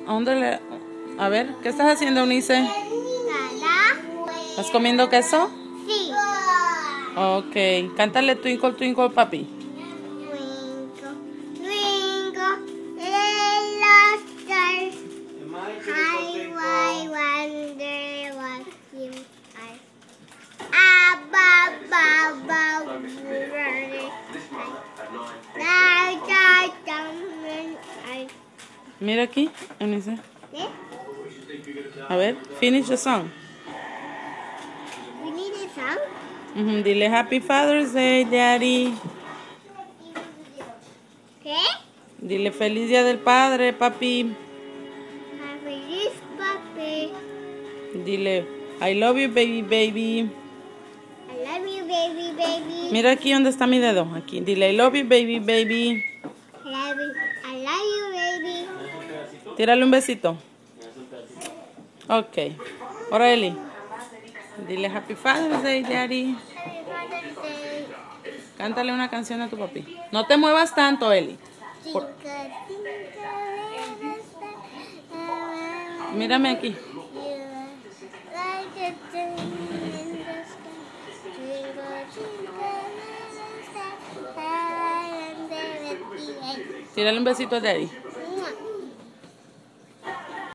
¿A dónde le...? A ver, ¿qué estás haciendo, Eunice? Nada. ¿Estás comiendo queso? Sí. Ok. Cántale Twinkle, Twinkle, papi. Twinkle, twinkle, little star, how I wonder what you are. Above, Mira aquí, Eunice. A ver, finish the song. We need a song? Dile Happy Father's Day, Daddy. ¿Qué? Dile Feliz Día del Padre, papi. Feliz papi. Dile I love you, baby, baby. I love you, baby, baby. Mira aquí donde está mi dedo. Aquí. Dile I love you, baby, baby. I love you, baby. Tírale un besito. Ok. Ahora, Eli. Dile Happy Father's Day, Daddy. Happy Father's Day. Cántale una canción a tu papi. No te muevas tanto, Eli. Por- Mírame aquí. Tírale un besito a Daddy.